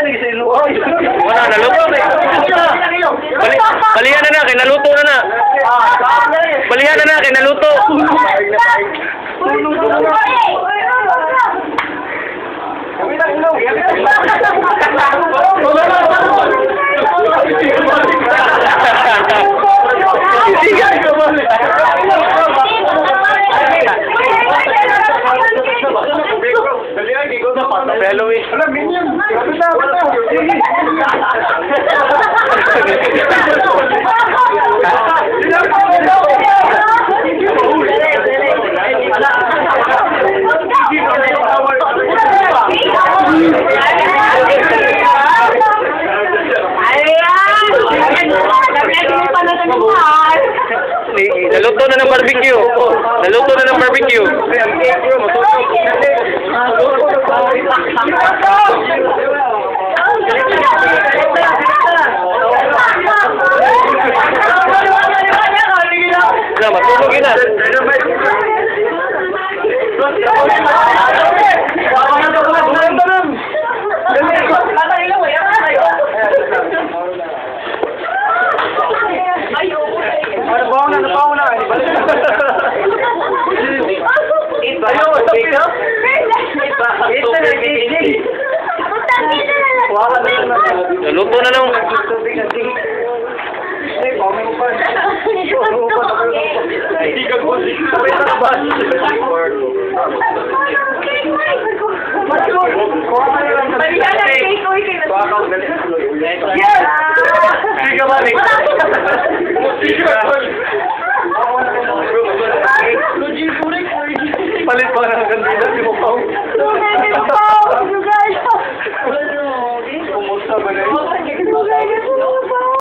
Wala, naluto na. Balihan na na, kay naluto na na. Balihan na na, kay naluto. Halloween. Alam, minion. Naluto na ng barbecue. Naluto na ng barbecue. Na, matulog yun na. Naluto na nung. Palit pa ng kandila si Mukaw. Kumusta ba na yun?